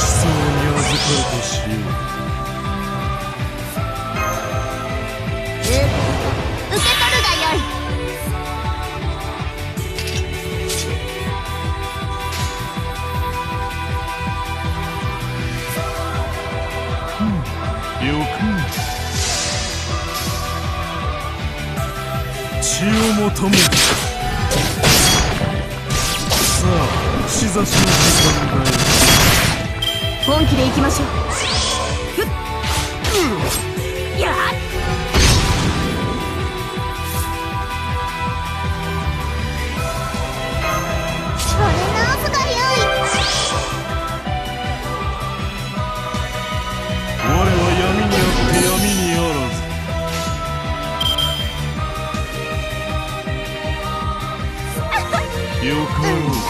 子孫に預かるとしよう。 受け取るがよい。 よく血を求める。さあ串刺しの時間だよ。 本気でいきましょう。やっそれ直すがよい。 我は闇にあって闇にあらず。よかろう。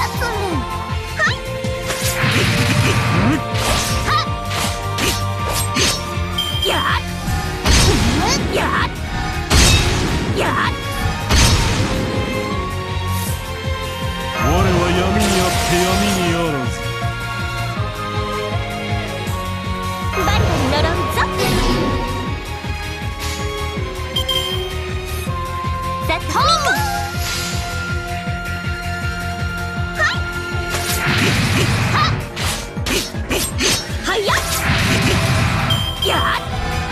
我は闇にあって闇にあらず。 バリバリ呪うぞ。さっとみこはやっやっ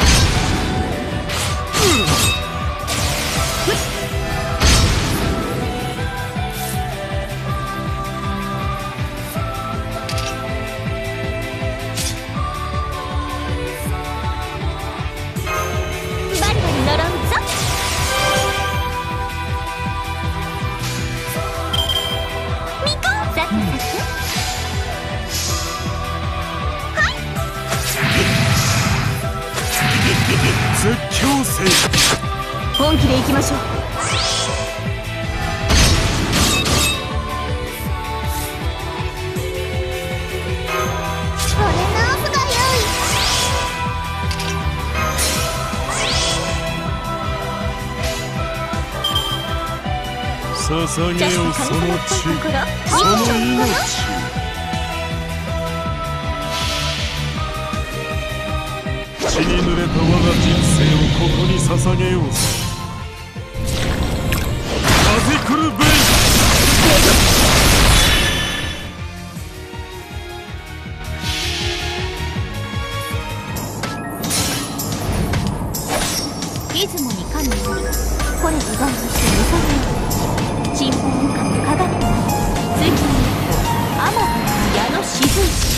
絶叫せい。 本気でいきましょう。それ直すがよい。 捧げよその血、その命。血に濡れた我が人生をここに捧げよう。風来るべい。 出雲に神よりこれと願として見さめよ。神宝をかくかがって月に天の矢の沈み。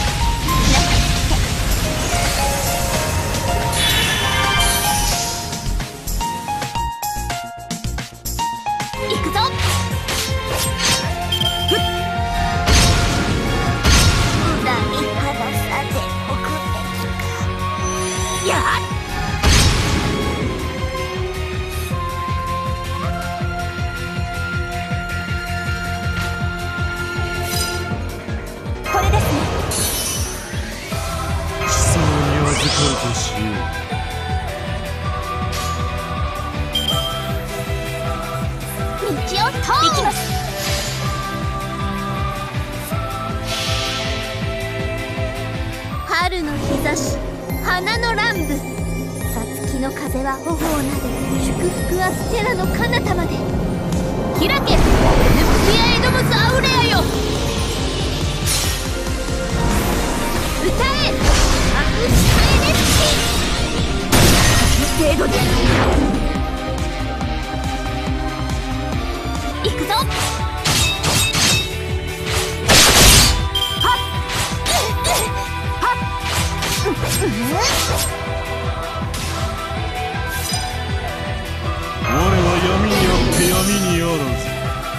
としよう。 道を通行きます。春の日差し、花の乱舞、さつきの風は頬をなで、祝福アステラの彼方まで。開け、ヌプティア・エドムズ・アウレアよ。歌え、アクシタエレッティ程度で行くぞ。はっはっ我は闇にあって闇にあらず。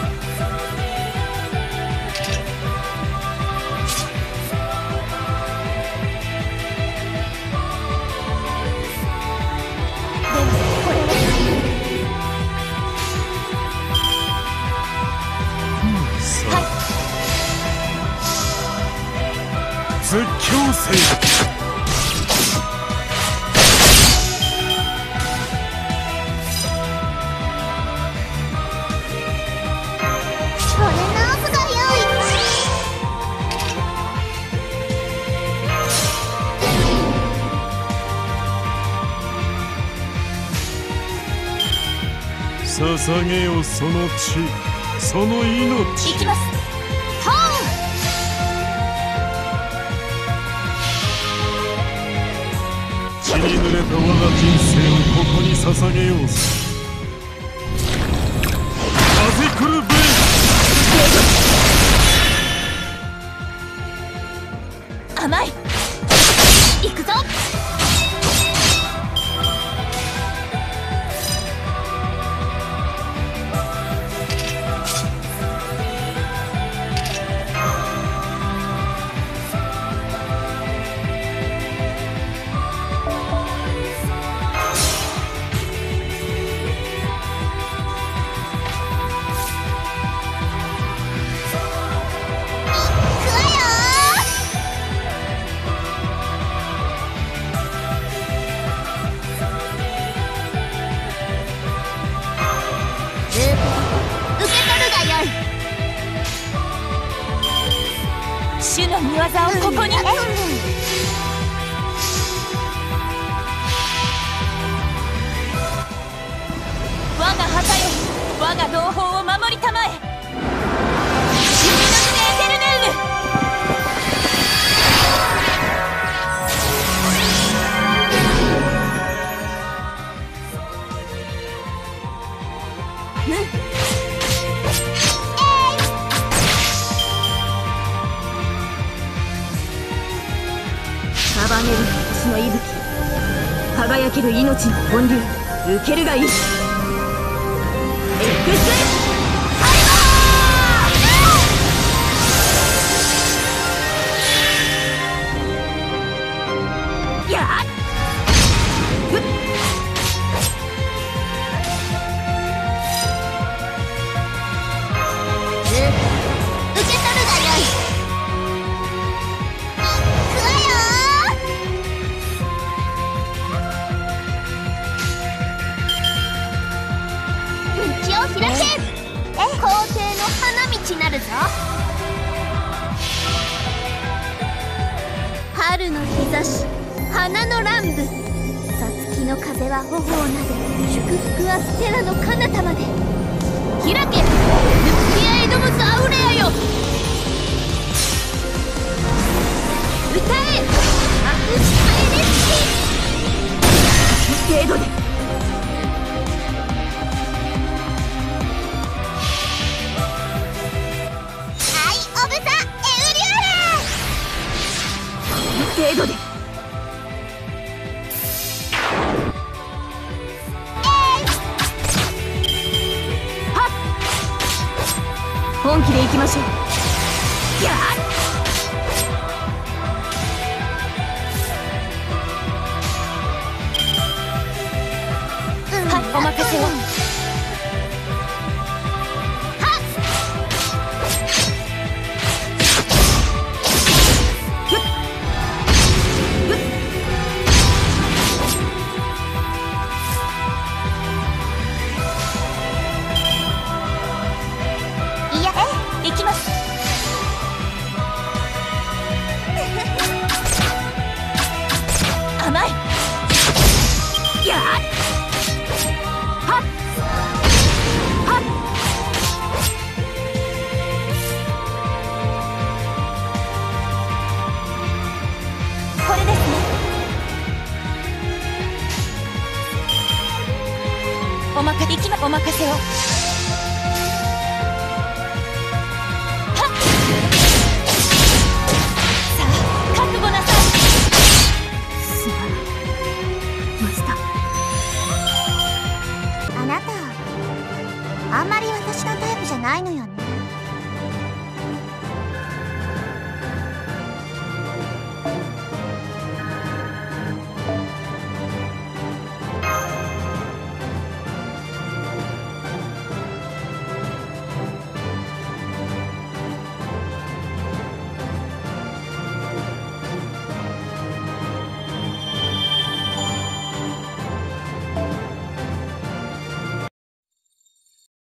絶叫せい。 捧げよその血、その命。 行きます。ト血に濡れた我が人生をここに捧げよう。風来るベイ。 甘い。行くぞ。主の御業をここに。我が旗よ、我が同胞を守りたまえ。死にのエテルヌーム。束ねる星の息吹、輝ける命の本流、受けるがいい。エクスカリバー。やっ受け取るがよい。開け、皇帝の花道なるぞ。春の日差し、花の乱舞、さつきの風は頬をなで、祝福はステラの彼方まで。開け、ルピアエドムスアウレアよ。歌え、アクスタエレスキ。程度で程度で。はっ、本気でいきましょう。やっ、はい、お任せを。行きます。甘い。やっ、はっはっ。これですね。お任せを。